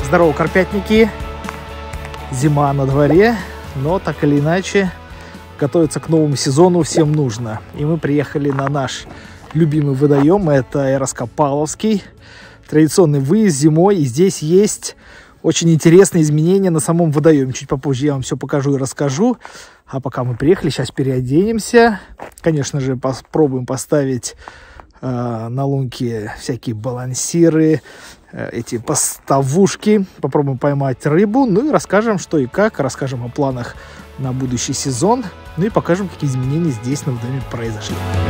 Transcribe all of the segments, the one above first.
Здорово, карпятники! Зима на дворе, но так или иначе готовиться к новому сезону всем нужно. И мы приехали на наш любимый водоем, это Раскопаловский. Традиционный выезд зимой, и здесь есть очень интересные изменения на самом водоеме. Чуть попозже я вам все покажу и расскажу. А пока мы приехали, сейчас переоденемся. Конечно же, попробуем поставить на лунке всякие балансиры, эти поставушки. Попробуем поймать рыбу. Ну и расскажем, что и как. Расскажем о планах на будущий сезон. Ну и покажем, какие изменения здесь на водоеме произошли.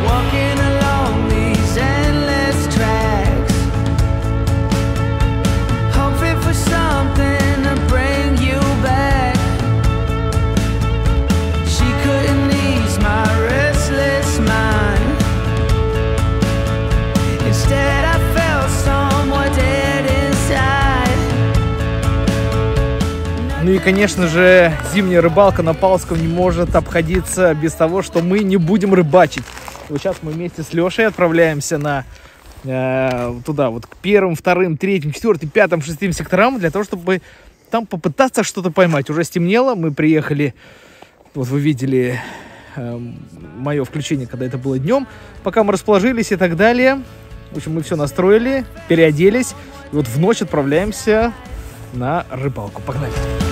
Ну и, конечно же, зимняя рыбалка на Павловском не может обходиться без того, что мы не будем рыбачить. Вот сейчас мы вместе с Лешей отправляемся туда, вот к 1, 2, 3, 4, 5, 6 секторам, для того, чтобы там попытаться что-то поймать. Уже стемнело, мы приехали, вот вы видели мое включение, когда это было днем. Пока мы расположились и так далее, в общем, мы все настроили, переоделись, и вот в ночь отправляемся на рыбалку. Погнали!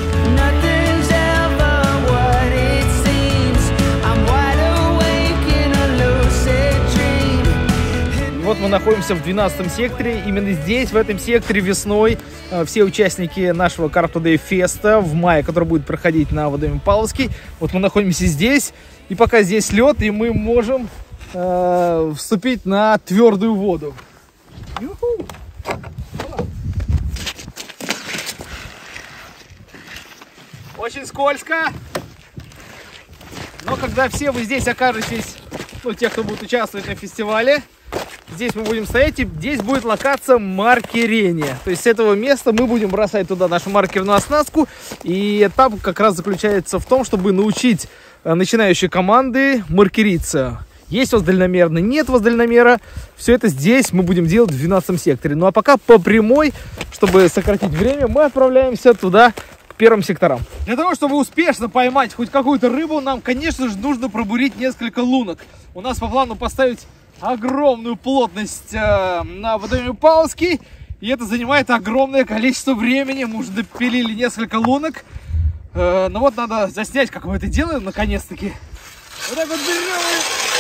Вот мы находимся в 12-м секторе. Именно здесь, в этом секторе, весной все участники нашего Carp Today феста в мае, который будет проходить на водоеме Павловский. Вот мы находимся здесь. И пока здесь лед, и мы можем вступить на твердую воду. Ю-ху! Очень скользко. Но когда все вы здесь окажетесь, ну, те, кто будет участвовать на фестивале, здесь мы будем стоять, и здесь будет локация маркерения. То есть с этого места мы будем бросать туда нашу маркерную оснастку. И этап как раз заключается в том, чтобы научить начинающие команды маркериться. Есть у вас дальномерный, нет у вас дальномера. Все это здесь мы будем делать в 12 секторе. Ну а пока по прямой, чтобы сократить время, мы отправляемся туда, к первым секторам. Для того, чтобы успешно поймать хоть какую-то рыбу, нам, конечно же, нужно пробурить несколько лунок. У нас по плану поставить огромную плотность на водоеме Павловский, и это занимает огромное количество времени. Мы уже допилили несколько лунок, но вот надо заснять, как мы это делаем, наконец-таки. Вот так вот берем.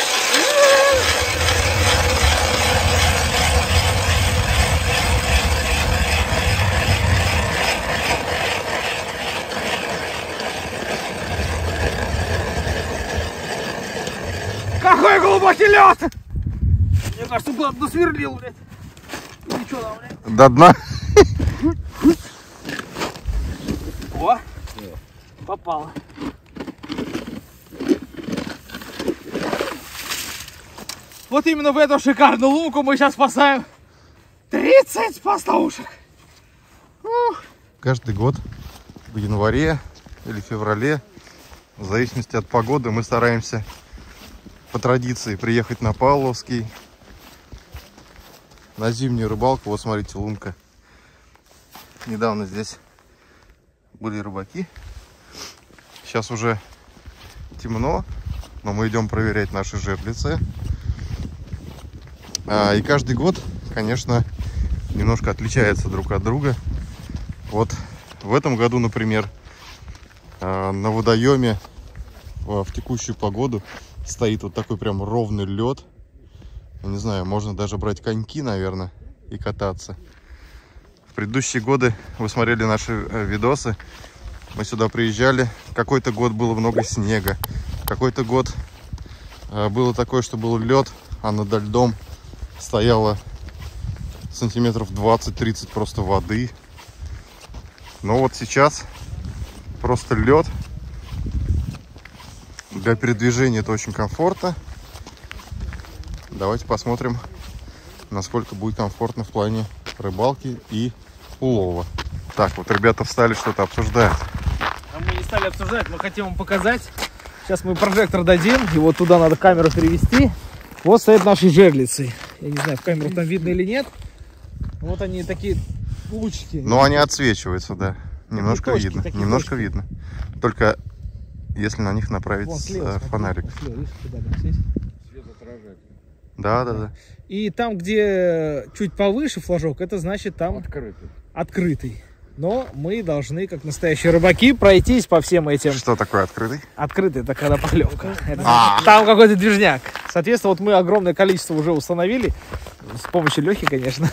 Какой глубокий лед! Мне кажется, глаз досверлил, блядь. Ну что там, блядь? До дна. О, попало. Вот именно в эту шикарную лунку мы сейчас спасаем 30 поставушек. Каждый год в январе или феврале, в зависимости от погоды, мы стараемся по традиции приехать на Павловский, на зимнюю рыбалку. Вот смотрите, лунка. Недавно здесь были рыбаки. Сейчас уже темно, но мы идем проверять наши жерлицы. И каждый год, конечно, немножко отличается друг от друга. Вот в этом году, например, на водоеме в текущую погоду стоит вот такой прям ровный лед. Не знаю, можно даже брать коньки, наверное, и кататься. В предыдущие годы вы смотрели наши видосы. Мы сюда приезжали. Какой-то год было много снега. Какой-то год было такое, что был лед, а над льдом стояло сантиметров 20-30 просто воды. Но вот сейчас просто лед. Для передвижения это очень комфортно. Давайте посмотрим, насколько будет комфортно в плане рыбалки и улова. Так, вот ребята встали, что-то обсуждают. А мы не стали обсуждать, мы хотим вам показать. Сейчас мы прожектор дадим, и вот туда надо камеру перевести. Вот стоят наши жерлицы. Я не знаю, в камеру там видно или нет. Вот они такие лучики. Но они отсвечиваются, да. Немножко точки, видно. такие Немножко точки. видно. Только если на них направить Вон слева, смотри, фонарик. вон слева, видишь, куда там здесь? Да, да, да. И там, где чуть повыше флажок, это значит там открытый. Но мы должны, как настоящие рыбаки, пройтись по всем этим. Что такое открытый? Открытый — это когда поклевка. Там какой-то движняк. Соответственно, вот мы огромное количество уже установили. С помощью Лехи, конечно.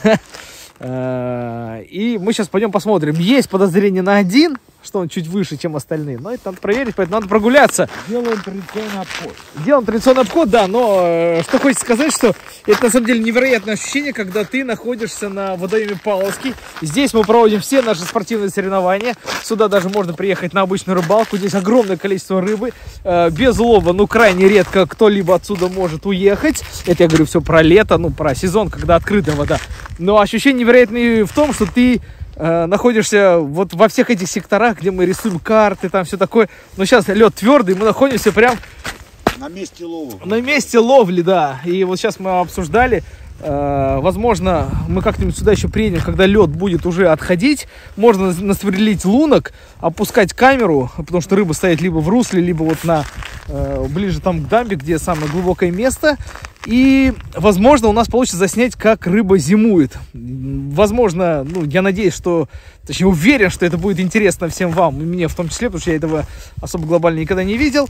И мы сейчас пойдем посмотрим. Есть подозрение на один, что он чуть выше, чем остальные. Но это надо проверить, поэтому надо прогуляться. Делаем традиционный обход. Делаем традиционный обход, да, но что хочется сказать, что это на самом деле невероятное ощущение, когда ты находишься на водоеме Павловский. Здесь мы проводим все наши спортивные соревнования. Сюда даже можно приехать на обычную рыбалку. Здесь огромное количество рыбы. Без лова, ну, крайне редко кто-либо отсюда может уехать. Это я говорю все про лето, ну, про сезон, когда открытая вода. Но ощущение невероятное в том, что ты находишься вот во всех этих секторах, где мы рисуем карты, там все такое. Но сейчас лед твердый, мы находимся прям На месте лова. на месте ловли, да. И вот сейчас мы обсуждали, возможно, мы как-нибудь сюда еще приедем, когда лед будет уже отходить. Можно насверлить лунок, опускать камеру, потому что рыба стоит либо в русле, либо вот на ближе там к дамбе, где самое глубокое место. И, возможно, у нас получится заснять, как рыба зимует. Возможно, ну, я надеюсь, что, точнее, уверен, что это будет интересно всем вам, и мне в том числе, потому что я этого особо глобально никогда не видел.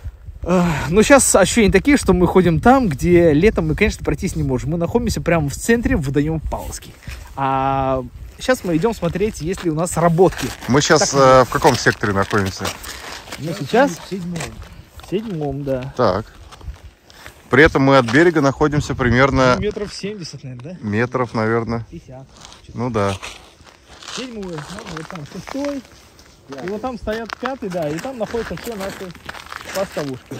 Но сейчас ощущения такие, что мы ходим там, где летом мы, конечно, пройтись не можем. Мы находимся прямо в центре водоема Павловский. А сейчас мы идем смотреть, есть ли у нас работки. Мы сейчас в каком секторе находимся? Мы сейчас В седьмом. в седьмом, да. Так. При этом мы от берега находимся примерно Метров 70, наверное, да? метров, наверное. 50. Ну да. Седьмой, вот там шестой. И вот там стоят пятый, да, и там находятся все наши поставушки.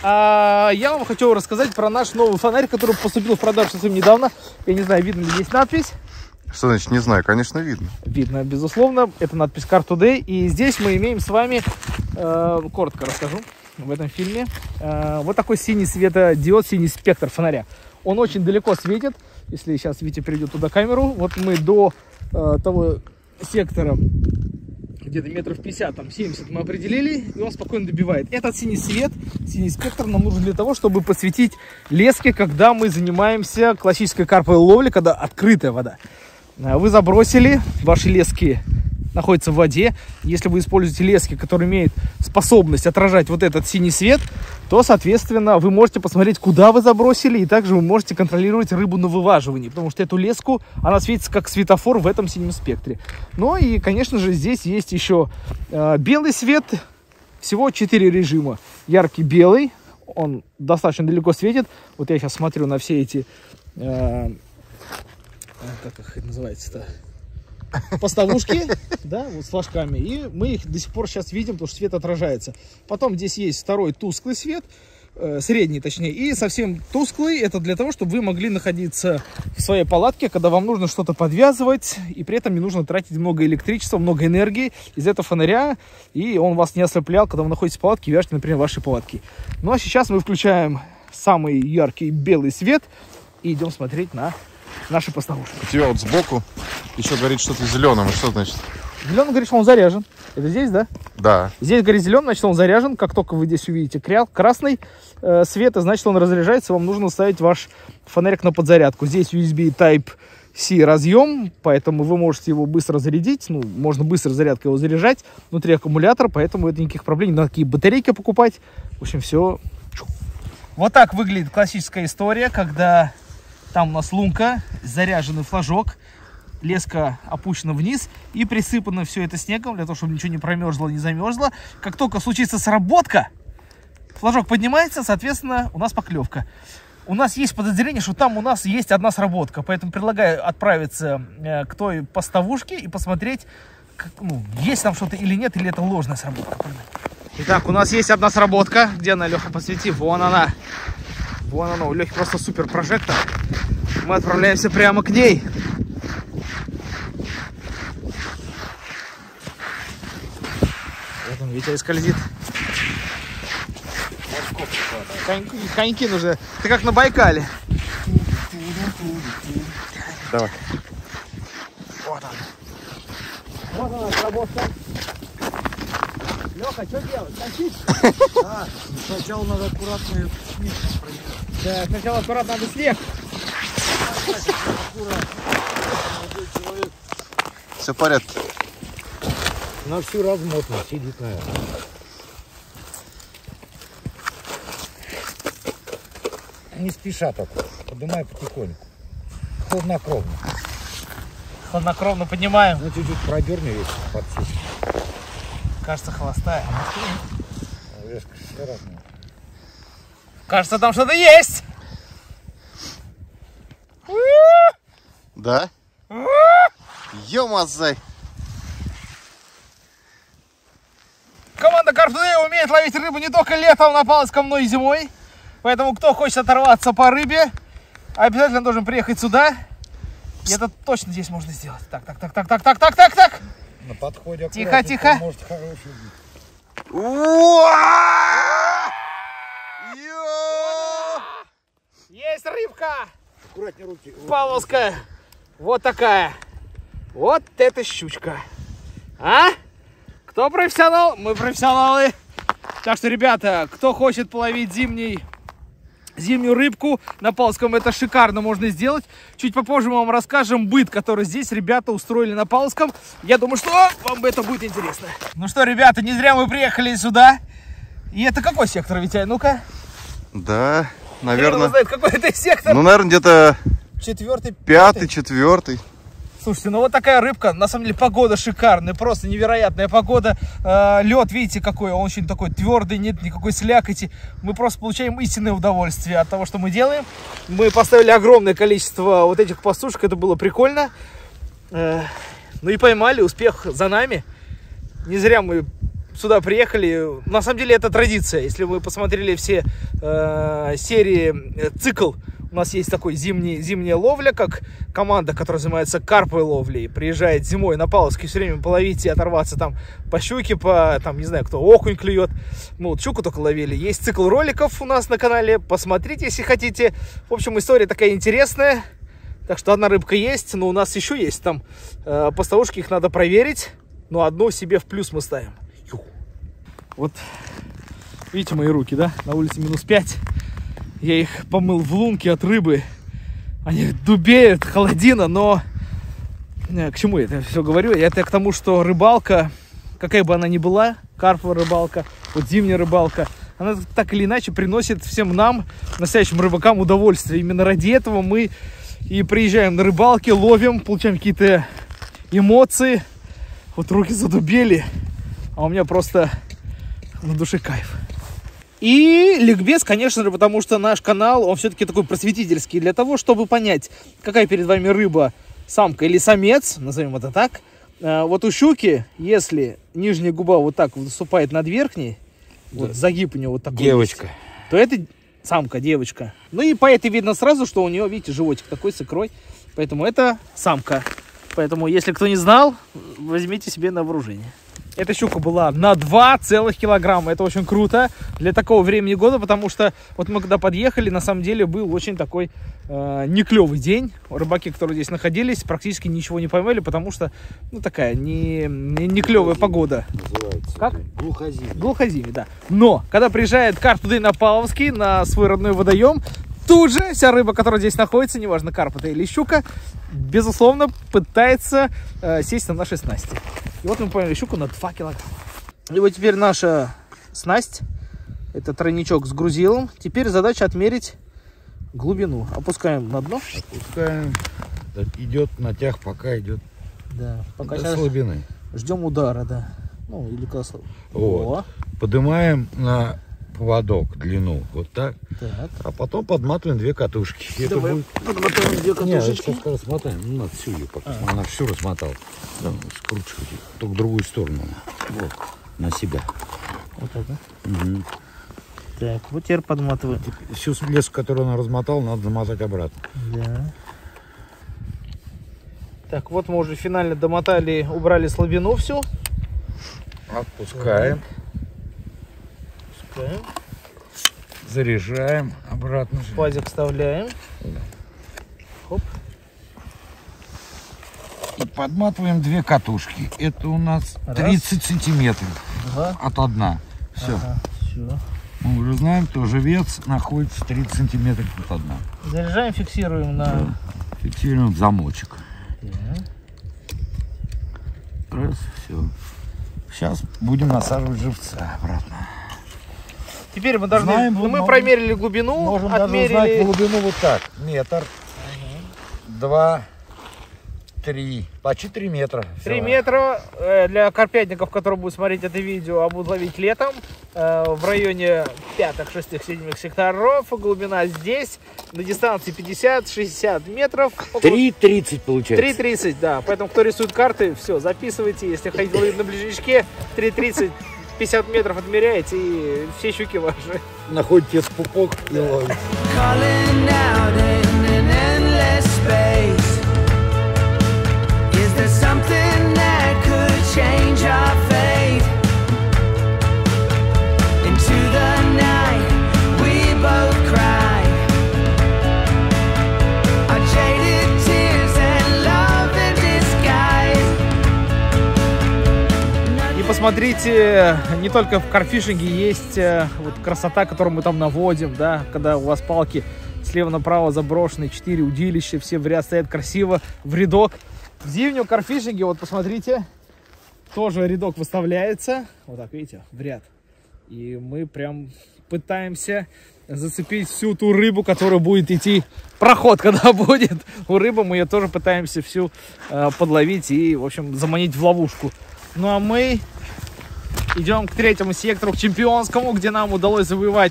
А я вам хочу рассказать про наш новый фонарь, который поступил в продажу совсем недавно. Я не знаю, видно ли здесь надпись. Что значит не знаю? Конечно, видно. Видно, безусловно. Это надпись Car Today. И здесь мы имеем с вами, коротко расскажу, в этом фильме, вот такой синий светодиод, синий спектр фонаря. Он очень далеко светит. Если сейчас Витя перейдет туда камеру, вот мы до того сектора где-то метров 50, там 70 мы определили, и он спокойно добивает. Этот синий свет, синий спектр нам нужен для того, чтобы посветить лески, когда мы занимаемся классической карповой ловлей, когда открытая вода. Вы забросили, ваши лески находятся в воде. Если вы используете лески, которые имеют способность отражать вот этот синий свет, то, соответственно, вы можете посмотреть, куда вы забросили, и также вы можете контролировать рыбу на вываживании, потому что эту леску, она светится как светофор в этом синем спектре. Ну и, конечно же, здесь есть еще белый свет, всего 4 режима. Яркий белый, он достаточно далеко светит. Вот я сейчас смотрю на все эти, как их называется-то? Поставушки, да, вот с флажками, и мы их до сих пор сейчас видим, потому что свет отражается. Потом здесь есть второй тусклый свет, средний точнее, и совсем тусклый. Это для того, чтобы вы могли находиться в своей палатке, когда вам нужно что-то подвязывать, и при этом не нужно тратить много электричества, много энергии из этого фонаря, и он вас не ослеплял, когда вы находитесь в палатке и вяжете, например, ваши палатки. Ну а сейчас мы включаем самый яркий белый свет и идем смотреть на наши поставушки. У тебя вот сбоку еще горит что-то зеленым. Что значит? Зеленый говорит, что он заряжен. Это здесь, да? Да. Здесь горит зеленый, значит он заряжен. Как только вы здесь увидите красный свет, значит он разряжается. Вам нужно ставить ваш фонарик на подзарядку. Здесь USB Type-C разъем, поэтому вы можете его быстро зарядить. Ну, можно быстро зарядкой его заряжать. Внутри аккумулятор, поэтому это никаких проблем. Не надо такие батарейки покупать. В общем, все. Вот так выглядит классическая история, когда там у нас лунка, заряженный флажок. Леска опущена вниз и присыпано все это снегом, для того, чтобы ничего не промерзло, не замерзло. Как только случится сработка, флажок поднимается, соответственно, у нас поклевка. У нас есть подозрение, что там у нас есть одна сработка, поэтому предлагаю отправиться к той поставушке и посмотреть, как, ну, есть там что-то или нет, или это ложная сработка. Итак, у нас есть одна сработка. Где она, Леха, посвети? Вон она. Вон она, у Лехи просто супер прожектор. Мы отправляемся прямо к ней. Вот он, Витя, скользит. Коньки нужны. Ты как на Байкале. Давай. Вот он. Вот она, работа. Леха, что делать? Тащить? Да, сначала надо аккуратно снег пройти. Да, сначала аккуратно надо снег. Молодой человек Все в порядке. на всю размотку сидит, наверное. Не спеша только, поднимай потихоньку. Хладнокровно. Хладнокровно поднимаем. Ну, чуть-чуть продерни весь подсечь. Кажется, холостая. Решка все разные. Кажется, там что-то есть. Да? Ё-мазай. Команда Carp Today умеет ловить рыбу не только летом на Паловском, но и зимой. Поэтому, кто хочет оторваться по рыбе, обязательно должен приехать сюда. И это точно здесь можно сделать. Так. На подходе Тихо, аккуратненько, тихо. Может хороший быть. Есть рыбка. Аккуратнее руки. Павловская. Вот такая. Вот эта щучка. А? Кто профессионал? Мы профессионалы. Так что, ребята, кто хочет половить зимнюю рыбку на Павловском, это шикарно можно сделать. Чуть попозже мы вам расскажем быт, который здесь ребята устроили на Павловском. Я думаю, что вам это будет интересно. Ну что, ребята, не зря мы приехали сюда. И это какой сектор, Витя? Ну-ка. Да, Кто наверное. знает, какой это сектор? Ну, наверное, где-то 4-й, 5-й, 4-й. Слушайте, ну вот такая рыбка, на самом деле погода шикарная, просто невероятная погода. Лед, видите, какой, он очень такой твердый, нет никакой слякоти. Мы просто получаем истинное удовольствие от того, что мы делаем. Мы поставили огромное количество вот этих пастушек, это было прикольно. Ну и поймали, успех за нами. Не зря мы сюда приехали. На самом деле это традиция. Если вы посмотрели все серии, цикл, у нас есть такой зимняя ловля, как команда, которая занимается карповой ловлей, приезжает зимой на Павловский все время половить и оторваться там по щуке, там, не знаю, кто окунь клюет. Мы вот щуку только ловили. Есть цикл роликов у нас на канале, посмотрите, если хотите. В общем, история такая интересная. Так что одна рыбка есть, но у нас еще есть там поставушки, их надо проверить. Но одну себе в плюс мы ставим. Вот, видите мои руки, да? На улице -5. Я их помыл в лунке от рыбы. Они дубеют, холодина, но... К чему я это все говорю? Это к тому, что рыбалка, какая бы она ни была, карповая рыбалка, вот зимняя рыбалка, она так или иначе приносит всем нам, настоящим рыбакам, удовольствие. Именно ради этого мы и приезжаем на рыбалки, ловим, получаем какие-то эмоции. Вот руки задубели, а у меня просто на душе кайф. И ликбез, конечно же, потому что наш канал, он все-таки такой просветительский. Для того, чтобы понять, какая перед вами рыба, самка или самец, назовем это так. Вот у щуки, если нижняя губа вот так выступает над верхней, да, вот загиб у нее вот такой Девочка. есть, то это самка, девочка. Ну и по этой видно сразу, что у нее, видите, животик такой с икрой. Поэтому это самка. Поэтому, если кто не знал, возьмите себе на вооружение. Эта щука была на 2 целых килограмма. Это очень круто для такого времени года, потому что вот мы когда подъехали, на самом деле был очень такой неклевый день. Рыбаки, которые здесь находились, практически ничего не поймали, потому что, ну, такая не клевая погода. Называется. Как? Глухозимье. Глухозимье, да. Но, когда приезжает Carp Today на Павловский, на свой родной водоем, тут же вся рыба, которая здесь находится, неважно, карп это или щука, безусловно, пытается сесть на нашей снасти. И вот мы поймали щуку на 2 килограмма. И вот теперь наша снасть, это тройничок с грузилом. Теперь задача отмерить глубину. Опускаем на дно. Опускаем. Идет натяг, пока идет Да, пока до слабины. ждем удара, да. Ну, или косо. Вот. Поднимаем на поводок длину, вот так. Так. А потом подматываем 2 катушки. Это Давай будет... подмотаем 2 Нет, катушечки. сейчас размотаем. Ну, надо всю ее пока. Она всю размотала. Да, скручивайте. Только в другую сторону. Вот. На себя. Вот так, да? Угу. Так, вот теперь подматываем. Всю леску, которую она размотала, надо замотать обратно. Да. Так, вот мы уже финально домотали, убрали слабину всю. Отпускаем. Отпускаем. Заряжаем обратно. Пазик вставляем. Хоп. И подматываем 2 катушки. Это у нас 30 сантиметров от дна. Все. Ага, все. Мы уже знаем, что живец находится 30 сантиметров от дна. Заряжаем, фиксируем на... Фиксируем в замочек. Раз, все. Сейчас будем насаживать живца обратно. Теперь мы должны... Знаем, мы можем, промерили глубину, можем отмерили... даже узнать глубину вот так. Метр, 2, 3, почти 3 метра. 3 метра для карпятников, которые будут смотреть это видео, а будут ловить летом, в районе 5, 6, 7 секторов. Глубина здесь на дистанции 50-60 метров. 3,30 получается. 3,30, да. Поэтому, кто рисует карты, все, записывайте. Если хотите ловить на ближничке, 3,30, 50 метров отмеряете, и все щуки ваши. Находите пупок и ловите. Посмотрите, не только в карфишинге есть вот красота, которую мы там наводим, да, когда у вас палки слева направо заброшены, 4 удилища, все в ряд стоят красиво, в рядок. В зимнем карфишинге, вот посмотрите, тоже рядок выставляется, вот так, видите, в ряд. И мы прям пытаемся зацепить всю ту рыбу, которая будет идти, проход когда будет у рыбы, мы ее тоже пытаемся всю подловить и, в общем, заманить в ловушку. Ну а мы идем к 3-му сектору, к чемпионскому, где нам удалось завоевать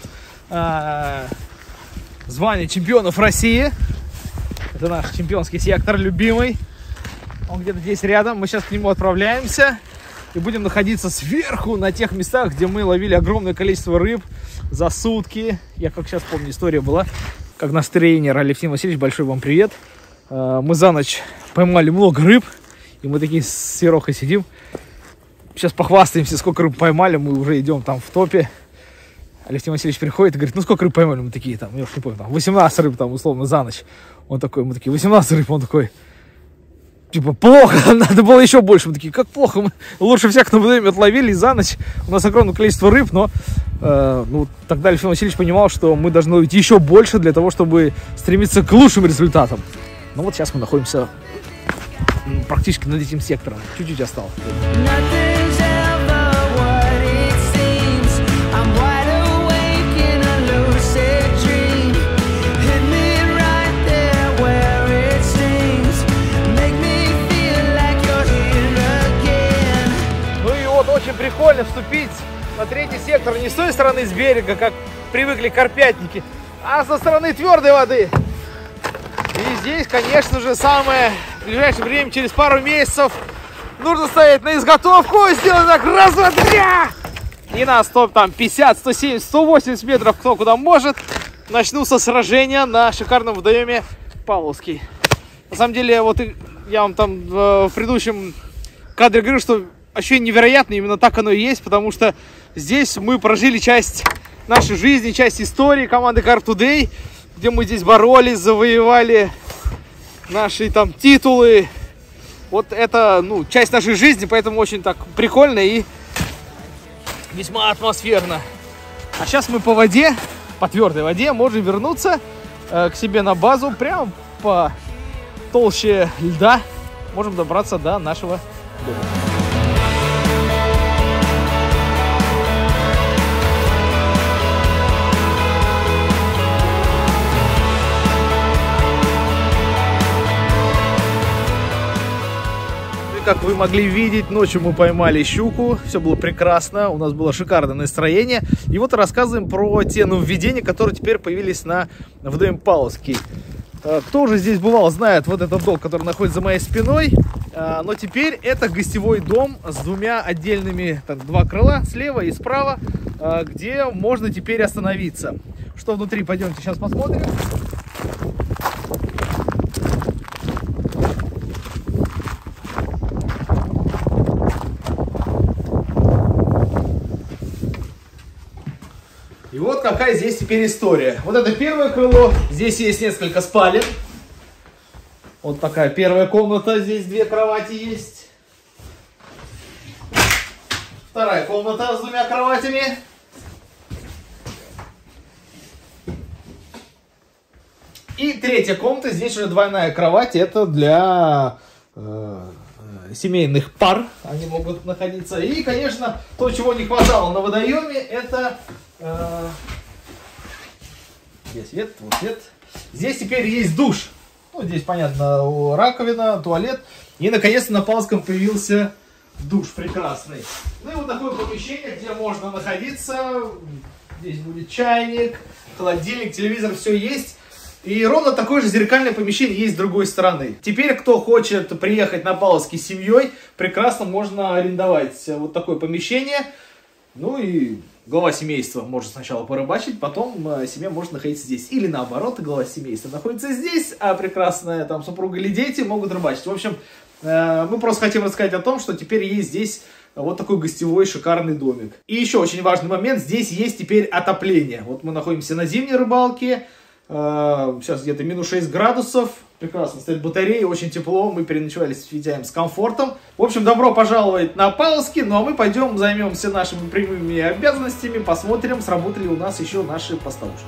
звание чемпионов России. Это наш чемпионский сектор, любимый. Он где-то здесь рядом. Мы сейчас к нему отправляемся и будем находиться сверху на тех местах, где мы ловили огромное количество рыб за сутки. Я как сейчас помню, история была, как наш тренер Алексей Васильевич, большой вам привет. Мы за ночь поймали много рыб, и мы такие с Серохой сидим. Сейчас похвастаемся, сколько рыб поймали, мы уже идем там в топе. Алексей Васильевич приходит и говорит, ну сколько рыб поймали? Мы такие, там, я уж не помню, там 18 рыб, там, условно, за ночь. Он такой, мы такие, 18 рыб, он такой, типа, плохо, надо было еще больше. Мы такие, как плохо, мы лучше всех на водоеме отловили за ночь. У нас огромное количество рыб, но ну, тогда Алексей Васильевич понимал, что мы должны ловить еще больше для того, чтобы стремиться к лучшим результатам. Ну вот сейчас мы находимся практически над этим сектором, чуть-чуть осталось. Очень прикольно вступить на 3-й сектор не с той стороны с берега, как привыкли карпятники, а со стороны твердой воды. И здесь, конечно же, самое в ближайшее время, через пару месяцев, нужно стоять на изготовку и сделать так, раз, два, три. И на 100, там, 50, 170, 180 метров, кто куда может, начнутся сражения на шикарном водоеме Павловский. На самом деле, вот я вам там в предыдущем кадре говорю, что ощущение невероятное, именно так оно и есть, потому что здесь мы прожили часть нашей жизни, часть истории команды Carp Today, где мы здесь боролись, завоевали наши там титулы. Вот это, ну, часть нашей жизни, поэтому очень так прикольно и весьма атмосферно. А сейчас мы по воде, по твердой воде, можем вернуться к себе на базу, прям по толще льда можем добраться до нашего дома. Как вы могли видеть, ночью мы поймали щуку, все было прекрасно, у нас было шикарное настроение. И вот рассказываем про те нововведения, которые теперь появились на водоеме Павловский. Кто уже здесь бывал, знает вот этот дом, который находится за моей спиной. Но теперь это гостевой дом с двумя отдельными, там, 2 крыла, слева и справа, где можно теперь остановиться. Что внутри, пойдемте сейчас посмотрим. И вот какая здесь теперь история. Вот это первое крыло. Здесь есть несколько спален. Вот такая первая комната. Здесь 2 кровати есть. Вторая комната с 2 кроватями. И третья комната. Здесь уже двойная кровать. Это для семейных пар. Они могут находиться. И, конечно, то, чего не хватало на водоеме, это... Здесь свет, вот свет. Здесь теперь есть душ. Ну, здесь, понятно, раковина, туалет. И, наконец-то, на Павловском появился душ прекрасный. Ну и вот такое помещение, где можно находиться. Здесь будет чайник, холодильник, телевизор, все есть. И ровно такое же зеркальное помещение есть с другой стороны. Теперь, кто хочет приехать на Павловский с семьей, прекрасно можно арендовать вот такое помещение. Ну и глава семейства может сначала порыбачить, потом семья может находиться здесь. Или наоборот, глава семейства находится здесь, а прекрасная там супруга или дети могут рыбачить. В общем, мы просто хотим рассказать о том, что теперь есть здесь вот такой гостевой шикарный домик. И еще очень важный момент, здесь есть теперь отопление. Вот мы находимся на зимней рыбалке. Сейчас где-то минус 6 градусов. Прекрасно стоит батарея, очень тепло. Мы переночевали с Витяем с комфортом. В общем, добро пожаловать на Павловский. Ну а мы пойдем займемся нашими прямыми обязанностями. Посмотрим, сработали у нас еще наши поставушки.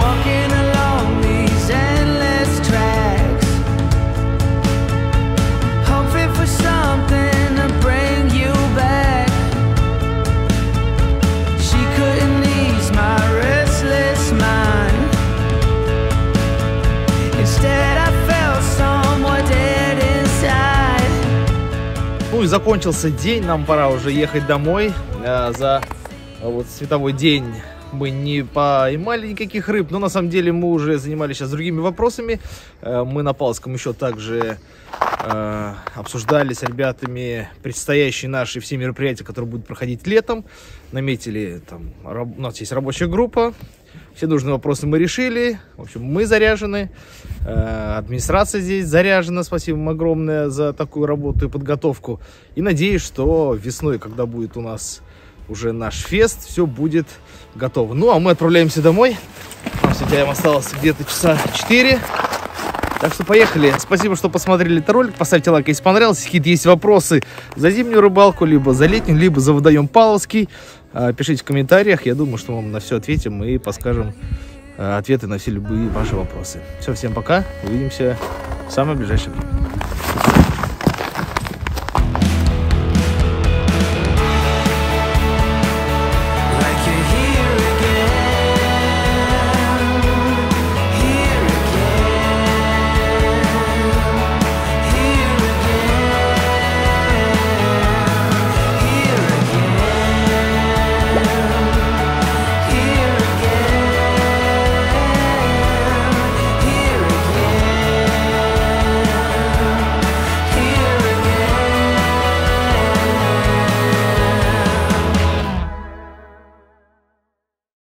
Ну и закончился день, нам пора уже ехать домой. За вот световой день мы не поймали никаких рыб, но на самом деле мы уже занимались сейчас другими вопросами. Мы на Павловском еще также обсуждали с ребятами предстоящие наши все мероприятия, которые будут проходить летом. Наметили, там, у нас есть рабочая группа. Все нужные вопросы мы решили. В общем, мы заряжены. Администрация здесь заряжена. Спасибо им огромное за такую работу и подготовку. И надеюсь, что весной, когда будет у нас уже наш фест, все будет готово. Ну, а мы отправляемся домой. Нам с Витяем осталось где-то часа 4. Так что поехали. Спасибо, что посмотрели этот ролик. Поставьте лайк, если понравился. Если какие-то есть вопросы за зимнюю рыбалку, либо за летнюю, либо за водоем Павловский, пишите в комментариях. Я думаю, что мы вам на все ответим и подскажем ответы на все любые ваши вопросы. Все, всем пока. Увидимся в самое ближайшее время.